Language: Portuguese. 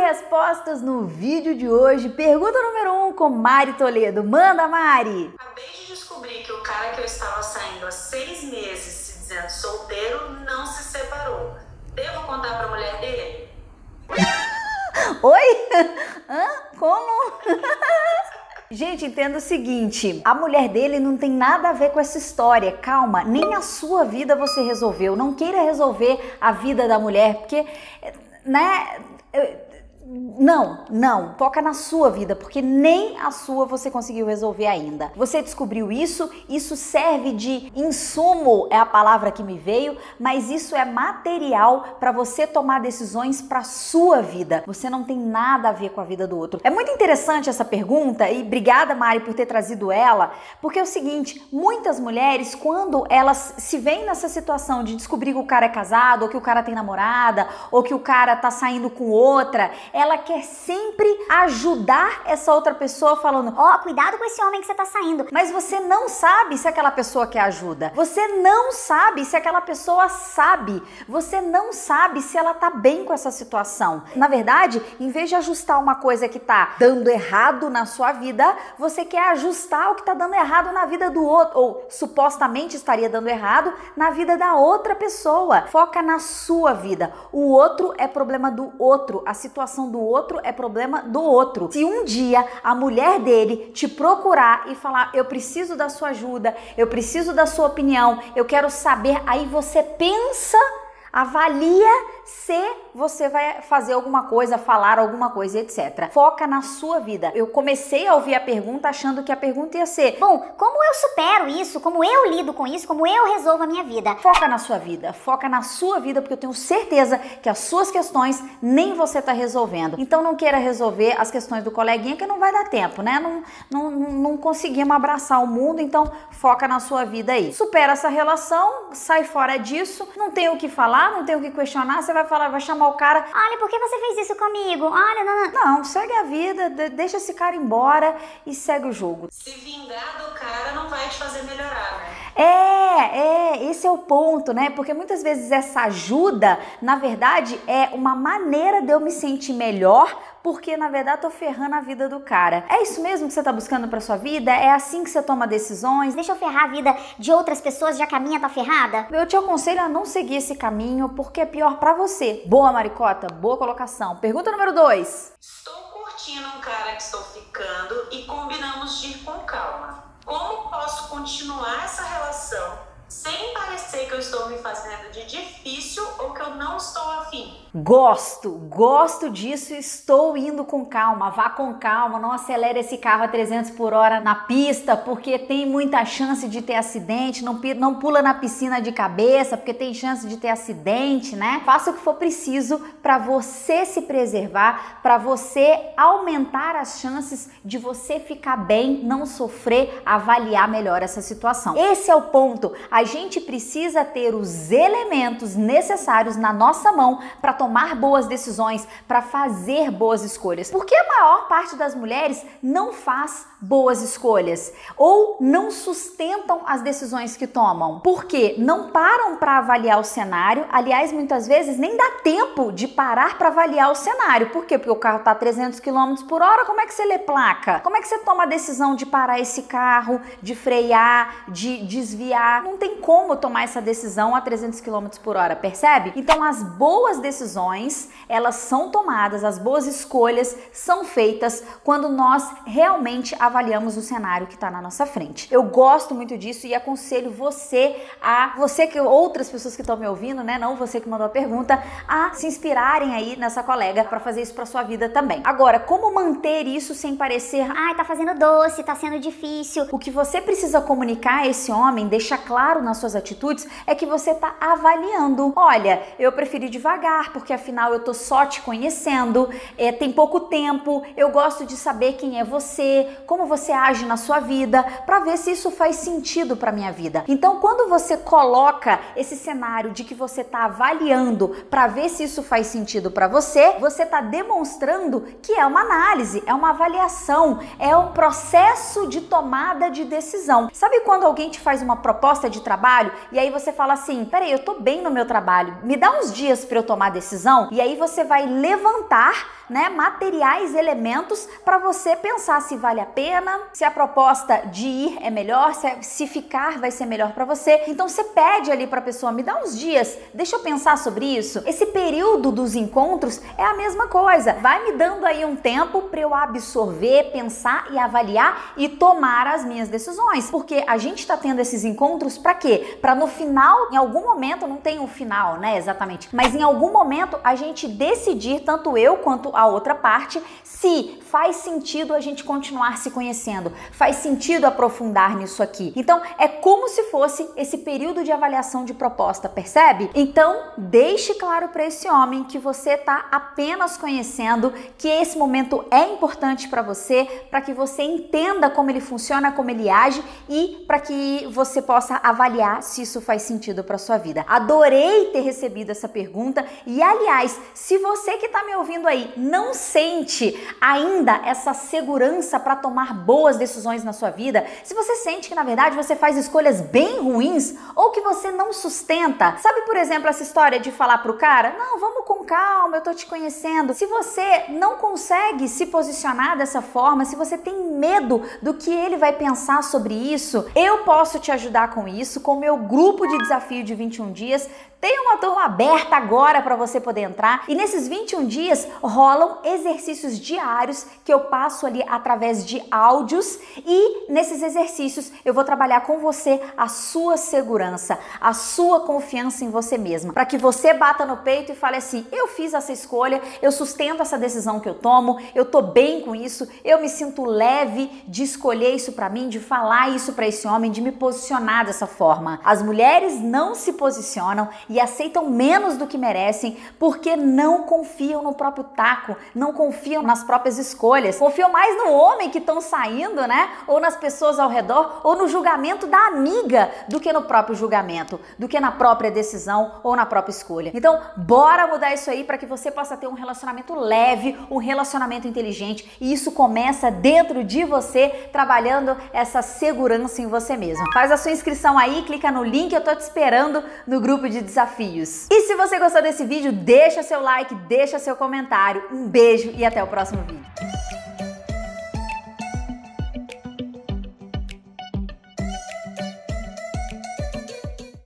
respostas no vídeo de hoje. Pergunta número 1 com Mari Toledo. Manda, Mari! Acabei de descobrir que o cara que eu estava saindo há 6 meses se dizendo solteiro não se separou. Devo contar pra mulher dele? Oi? Hã? Como? Gente, entenda o seguinte, a mulher dele não tem nada a ver com essa história, calma, nem a sua vida você resolveu, não queira resolver a vida da mulher, porque, né, não, foca na sua vida, porque nem a sua você conseguiu resolver ainda. Você descobriu isso serve de insumo, é a palavra que me veio, mas isso é material para você tomar decisões para sua vida. Você não tem nada a ver com a vida do outro. É muito interessante essa pergunta e obrigada, Mari, por ter trazido ela, porque é o seguinte, muitas mulheres, quando elas se veem nessa situação de descobrir que o cara é casado, ou que o cara tem namorada, ou que o cara tá saindo com outra, ela quer sempre ajudar essa outra pessoa falando, ó, cuidado com esse homem que você tá saindo. Mas você não sabe se aquela pessoa quer ajuda. Você não sabe se aquela pessoa sabe. Você não sabe se ela tá bem com essa situação. Na verdade, em vez de ajustar uma coisa que tá dando errado na sua vida, você quer ajustar o que tá dando errado na vida do outro, ou supostamente estaria dando errado na vida da outra pessoa. Foca na sua vida. O outro é problema do outro. A situação do outro é problema do outro. Se um dia a mulher dele te procurar e falar, eu preciso da sua ajuda, eu preciso da sua opinião, eu quero saber, aí você pensa, avalia se você vai fazer alguma coisa, falar alguma coisa, etc. Foca na sua vida. Eu comecei a ouvir a pergunta achando que a pergunta ia ser, bom, como eu supero isso? Como eu lido com isso? Como eu resolvo a minha vida? Foca na sua vida. Foca na sua vida, porque eu tenho certeza que as suas questões nem você tá resolvendo. Então não queira resolver as questões do coleguinha, que não vai dar tempo, né? Não conseguimos abraçar o mundo, então foca na sua vida aí. Supera essa relação, sai fora disso, não tem o que falar, não tem o que questionar, você vai falar, vai chamar o cara, olha, por que você fez isso comigo? Olha, não, segue a vida, deixa esse cara embora e segue o jogo. Se vingar do cara não vai te fazer melhorar, né? Esse é o ponto, né? Porque muitas vezes essa ajuda, na verdade, é uma maneira de eu me sentir melhor, porque na verdade tô ferrando a vida do cara. É isso mesmo que você tá buscando pra sua vida? É assim que você toma decisões? Deixa eu ferrar a vida de outras pessoas já que a minha tá ferrada? Eu te aconselho a não seguir esse caminho, porque é pior pra você. Boa, Maricota, boa colocação. Pergunta número 2. Estou curtindo um cara que estou ficando e combinamos de ir com calma. Como posso continuar essa relação sem parecer que eu estou me fazendo de difícil ou que eu não estou afim? Gosto disso, estou indo com calma, vá com calma, não acelere esse carro a 300 por hora na pista, porque tem muita chance de ter acidente, não pula na piscina de cabeça, porque tem chance de ter acidente, né? Faça o que for preciso para você se preservar, para você aumentar as chances de você ficar bem, não sofrer, avaliar melhor essa situação. Esse é o ponto, a gente precisa ter os elementos necessários na nossa mão para tomar boas decisões, para fazer boas escolhas. Porque a maior parte das mulheres não faz boas escolhas ou não sustentam as decisões que tomam. Porque não param para avaliar o cenário. Aliás, muitas vezes nem dá tempo de parar para avaliar o cenário. Por quê? Porque o carro tá a 300 km por hora, como é que você lê placa? Como é que você toma a decisão de parar esse carro, de frear, de desviar? Não tem como tomar essa decisão a 300 km por hora, percebe? Então as boas decisões, elas são tomadas, as boas escolhas são feitas quando nós realmente avaliamos o cenário que está na nossa frente. Eu gosto muito disso e aconselho você que outras pessoas que estão me ouvindo, né, não você que mandou a pergunta, a se inspirarem aí nessa colega para fazer isso para sua vida também. Agora, como manter isso sem parecer, ai, tá fazendo doce, tá sendo difícil? O que você precisa comunicar a esse homem, deixar claro nas suas atitudes, é que você tá avaliando. Olha, eu preferi devagar, porque afinal eu tô só te conhecendo, tem pouco tempo, eu gosto de saber quem é você, como você age na sua vida, para ver se isso faz sentido para minha vida. Então, quando você coloca esse cenário de que você tá avaliando para ver se isso faz sentido para você, você tá demonstrando que é uma análise, é uma avaliação, é um processo de tomada de decisão. Sabe quando alguém te faz uma proposta de trabalho e aí você fala assim, peraí, eu tô bem no meu trabalho, me dá uns dias para eu tomar decisão, e aí você vai levantar, né, materiais, elementos para você pensar se vale a pena, se a proposta de ir é melhor, se ficar vai ser melhor para você. Então você pede ali para a pessoa, me dá uns dias, deixa eu pensar sobre isso. Esse período dos encontros é a mesma coisa, vai me dando aí um tempo para eu absorver, pensar e avaliar e tomar as minhas decisões, porque a gente está tendo esses encontros para quê? Para no final, em algum momento, não tem um final, né, exatamente, mas em algum momento a gente decidir, tanto eu quanto a outra parte, se faz sentido a gente continuar se conhecendo, faz sentido aprofundar nisso aqui. Então, é como se fosse esse período de avaliação de proposta, percebe? Então, deixe claro para esse homem que você está apenas conhecendo, que esse momento é importante para você, para que você entenda como ele funciona, como ele age e para que você possa avaliar se isso faz sentido para sua vida. Adorei ter recebido essa pergunta e, aliás, se você que está me ouvindo aí não sente ainda essa segurança para tomar boas decisões na sua vida, se você sente que na verdade você faz escolhas bem ruins ou que você não sustenta, sabe, por exemplo, essa história de falar pro cara, não, vamos com calma, eu tô te conhecendo. Se você não consegue se posicionar dessa forma, se você tem medo do que ele vai pensar sobre isso, eu posso te ajudar com isso, com o meu grupo de desafio de 21 dias. Tem uma turma aberta agora para você poder entrar e nesses 21 dias rolam exercícios diários que eu passo ali através de áudios e nesses exercícios eu vou trabalhar com você a sua segurança, a sua confiança em você mesma, para que você bata no peito e fale assim, eu fiz essa escolha, eu sustento essa decisão que eu tomo, eu tô bem com isso, eu me sinto leve de escolher isso para mim, de falar isso para esse homem, de me posicionar dessa forma. As mulheres não se posicionam e aceitam menos do que merecem porque não confiam no próprio taco, não confiam nas próprias escolhas, confiam mais no homem que estão saindo, né? Ou nas pessoas ao redor, ou no julgamento da amiga, do que no próprio julgamento, do que na própria decisão ou na própria escolha. Então, bora mudar isso aí para que você possa ter um relacionamento leve, um relacionamento inteligente, e isso começa dentro de você, trabalhando essa segurança em você mesmo. Faz a sua inscrição aí, clica no link, eu tô te esperando no grupo de desafios. E se você gostou desse vídeo, deixa seu like, deixa seu comentário. Um beijo e até o próximo vídeo.